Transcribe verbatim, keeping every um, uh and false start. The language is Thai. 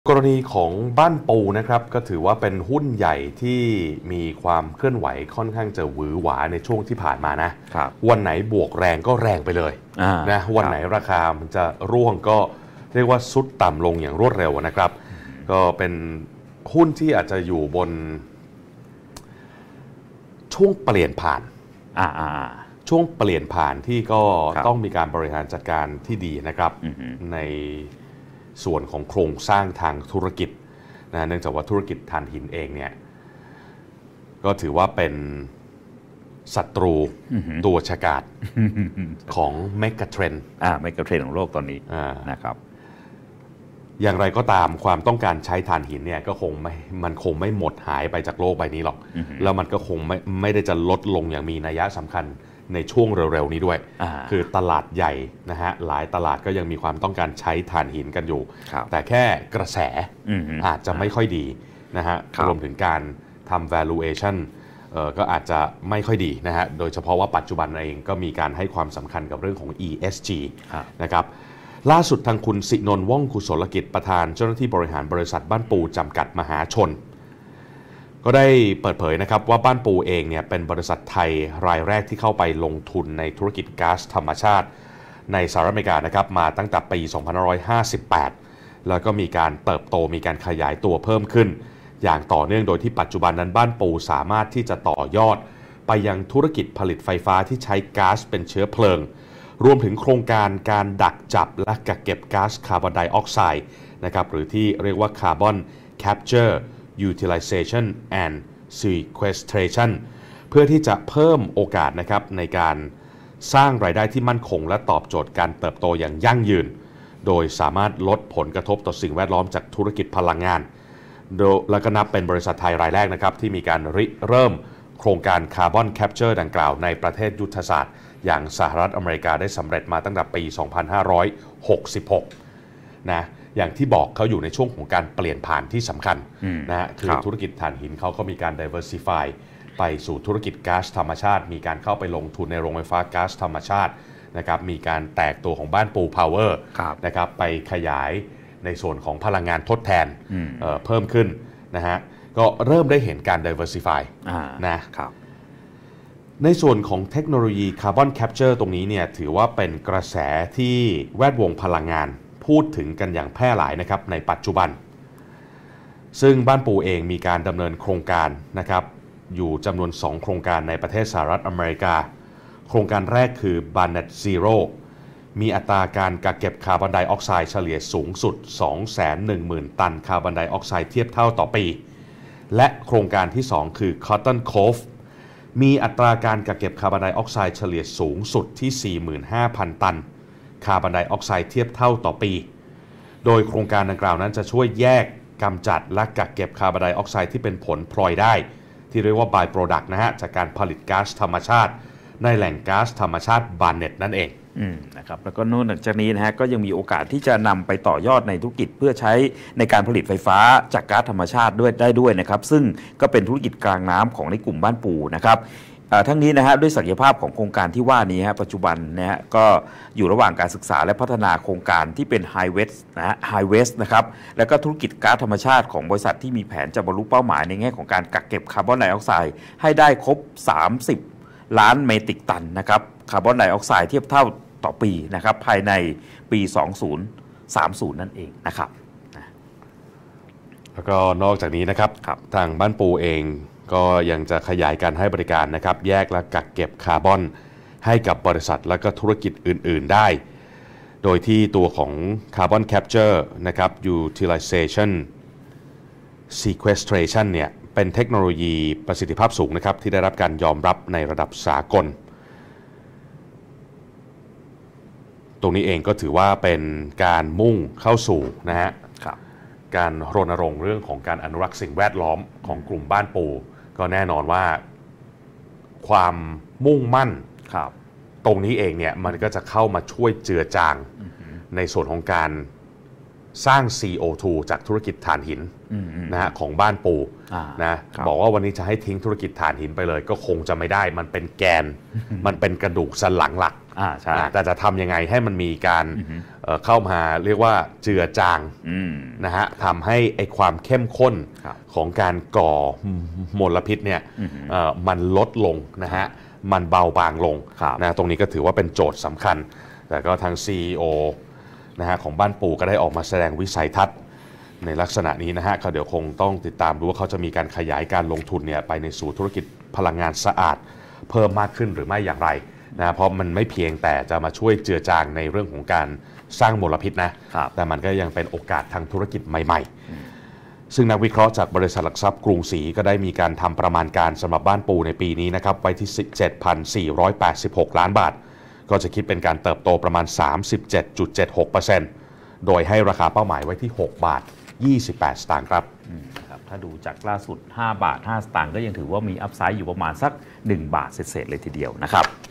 กรณีของบ้านปูนะครับก็ถือว่าเป็นหุ้นใหญ่ที่มีความเคลื่อนไหวค่อนข้างจะหวือหวาในช่วงที่ผ่านมานะวันไหนบวกแรงก็แรงไปเลยนะวันไหนราคามันจะร่วงก็เรียกว่าซุดต่ำลงอย่างรวดเร็วนะครับก็เป็นหุ้นที่อาจจะอยู่บนช่วงเปลี่ยนผ่านช่วงเปลี่ยนผ่านที่ก็ต้องมีการบริหารจัดการที่ดีนะครับในส่วนของโครงสร้างทางธุรกิจนะเนื่องจากว่าธุรกิจถ่านหินเองเนี่ยก็ถือว่าเป็นศัตรูตัวฉกาจของเมกะเทรนด์อ่าเมกะเทรนด์ของโลกตอนนี้นะครับอย่างไรก็ตามความต้องการใช้ถ่านหินเนี่ยก็คงไม่มันคงไม่หมดหายไปจากโลกใบนี้หรอกแล้วมันก็คงไม่ไม่ได้จะลดลงอย่างมีนัยสำคัญในช่วงเร็วๆนี้ด้วยคือตลาดใหญ่นะฮะหลายตลาดก็ยังมีความต้องการใช้ถ่านหินกันอยู่แต่แค่กระแสอาจจะไม่ค่อยดีนะฮะรวมถึงการทำ valuation ก็อาจจะไม่ค่อยดีนะฮะโดยเฉพาะว่าปัจจุบันเองก็มีการให้ความสำคัญกับเรื่องของ อี เอส จี นะครับล่าสุดทางคุณสินนท์ว่องกุศลกิจประธานเจ้าหน้าที่บริหารบริษัทบ้านปูจำกัดมหาชนก็ได้เปิดเผยนะครับว่าบ้านปูเองเนี่ยเป็นบริษัทไทยรายแรกที่เข้าไปลงทุนในธุรกิจก๊าซธรรมชาติในสหรัฐอเมริกานะครับมาตั้งแต่ปี สองพันห้าร้อยห้าสิบแปด แล้วก็มีการเติบโตมีการขยายตัวเพิ่มขึ้นอย่างต่อเนื่องโดยที่ปัจจุบันนั้นบ้านปูสามารถที่จะต่อยอดไปยังธุรกิจผลิตไฟฟ้าที่ใช้ก๊าซเป็นเชื้อเพลิงรวมถึงโครงการการดักจับและกักเก็บก๊าซคาร์บอนไดออกไซด์นะครับหรือที่เรียกว่า Carbon Capture Utilization and Sequestration เพื่อที่จะเพิ่มโอกาสนะครับในการสร้างรายได้ที่มั่นคงและตอบโจทย์การเติบโตอย่างยั่งยืนโดยสามารถลดผลกระทบต่อสิ่งแวดล้อมจากธุรกิจพลังงานโดยและก็นับเป็นบริษัทไทยรายแรกนะครับที่มีการริเริ่มโครงการ Carbon Capture ดังกล่าวในประเทศยุทธศาสตร์อย่างสหรัฐอเมริกาได้สำเร็จมาตั้งแต่ปี สองพันห้าร้อยหกสิบหก นะอย่างที่บอกเขาอยู่ในช่วงของการเปลี่ยนผ่านที่สำคัญนะฮะคือธุรกิจถ่านหินเขาก็มีการ diversify ไปสู่ธุรกิจก๊าซธรรมชาติมีการเข้าไปลงทุนในโรงไฟฟ้าก๊าซธรรมชาตินะครับมีการแตกตัวของบ้านปูพาวเวอร์นะครับไปขยายในส่วนของพลังงานทดแทน เ, เพิ่มขึ้นนะฮะก็เริ่มได้เห็นการ diversify นะครับในส่วนของเทคโนโลยี Carbon Capture ตรงนี้เนี่ยถือว่าเป็นกระแสที่แวดวงพลังงานพูดถึงกันอย่างแพร่หลายนะครับในปัจจุบันซึ่งบ้านปูเองมีการดำเนินโครงการนะครับอยู่จำนวนสองโครงการในประเทศสหรัฐอเมริกาโครงการแรกคือ Barnett Zero มีอัตราการกักเก็บคาร์บอนไดออกไซด์เฉลี่ยสูงสุด สองแสนหนึ่งหมื่น ตันคาร์บอนไดออกไซด์เทียบเท่าต่อปีและโครงการที่สองคือ Cotton Coveมีอัตราการกักเก็บคาร์บอนไดออกไซด์เฉลี่ยสูงสุดที่ สี่หมื่นห้าพัน ตันคาร์บอนไดออกไซด์เทียบเท่าต่อปีโดยโครงการดังกล่าวนั้นจะช่วยแยกกำจัดและกักเก็บคาร์บอนไดออกไซด์ที่เป็นผลพลอยได้ที่เรียกว่า by product นะฮะจากการผลิตก๊าซธรรมชาติในแหล่งก๊าซธรรมชาติบาร์เน็ตนั่นเองอืมนะครับแล้วก็นอกจากนี้นะฮะก็ยังมีโอกาสที่จะนำไปต่อยอดในธุรกิจเพื่อใช้ในการผลิตไฟฟ้าจากก๊าซธรรมชาติด้วยได้ด้วยนะครับซึ่งก็เป็นธุรกิจกลางน้ำของในกลุ่มบ้านปูนะครับทั้งนี้นะฮะด้วยศักยภาพของโครงการที่ว่านี้ฮะปัจจุบันนะฮะก็อยู่ระหว่างการศึกษาและพัฒนาโครงการที่เป็น High West นะฮะ High West นะครับแล้วก็ธุรกิจก๊าซธรรมชาติของบริษัทที่มีแผนจะบรรลุเป้าหมายในแง่ของการกักเก็บคาร์บอนไดออกไซด์ให้ได้ครบสามสิบล้านเมตริกตันนะครับคาร์บอนไดออกไซด์เทียบเท่าต่อปีนะครับภายในปีสองพันสามสิบนั่นเองนะครับแล้วก็นอกจากนี้นะครับทางบ้านปูเองก็ยังจะขยายการให้บริการนะครับแยกและกักเก็บคาร์บอนให้กับบริษัทและก็ธุรกิจอื่นๆได้โดยที่ตัวของ Carbon Capture นะครับ Utilization Sequestration เนี่ยเป็นเทคโนโลยีประสิทธิภาพสูงนะครับที่ได้รับการยอมรับในระดับสากลตรงนี้เองก็ถือว่าเป็นการมุ่งเข้าสู่นะฮะการรณรงค์เรื่องของการอนุรักษ์สิ่งแวดล้อมของกลุ่มบ้านปูก็แน่นอนว่าความมุ่งมั่นตรงนี้เองเนี่ยมันก็จะเข้ามาช่วยเจือจางในส่วนของการสร้าง ซี โอ ทู จากธุรกิจถ่านหินนะฮะของบ้านปูนะบอกว่าวันนี้จะให้ทิ้งธุรกิจถ่านหินไปเลยก็คงจะไม่ได้มันเป็นแกนมันเป็นกระดูกสันหลังหลักอ่าใช่แต่จะทำยังไงให้มันมีการเอ่อเข้ามาเรียกว่าเจือจางนะฮะทำให้ไอความเข้มข้นของการก่อมลพิษเนี่ยเอ่อมันลดลงนะฮะมันเบาบางลงนะตรงนี้ก็ถือว่าเป็นโจทย์สำคัญแต่ก็ทาง ซี อี โอ นะฮะของบ้านปู่ก็ได้ออกมาแสดงวิสัยทัศน์ในลักษณะนี้นะฮะเขาเดี๋ยวคงต้องติดตามดูว่าเขาจะมีการขยายการลงทุนเนี่ยไปในสู่ธุรกิจพลังงานสะอาดเพิ่มมากขึ้นหรือไม่อย่างไรนะเพราะมันไม่เพียงแต่จะมาช่วยเจือจางในเรื่องของการสร้างมลพิษนะแต่มันก็ยังเป็นโอกาสทางธุรกิจใหม่ๆซึ่งนักวิเคราะห์จากบริษัทหลักทรัพย์กรุงศรีก็ได้มีการทำประมาณการสำหรับบ้านปูในปีนี้นะครับไว้ที่ เจ็ดพันสี่ร้อยแปดสิบหก ล้านบาทก็จะคิดเป็นการเติบโตประมาณ สามสิบเจ็ดจุดเจ็ดหกเปอร์เซ็นต์ โดยให้ราคาเป้าหมายไว้ที่ หกบาทยี่สิบแปด สตางค์ครับถ้าดูจากล่าสุดห้าบาทห้าสตางค์ก็ยังถือว่ามีอัพไซด์อยู่ประมาณสักหนึ่งบาทเศษๆเลยทีเดียวนะครับ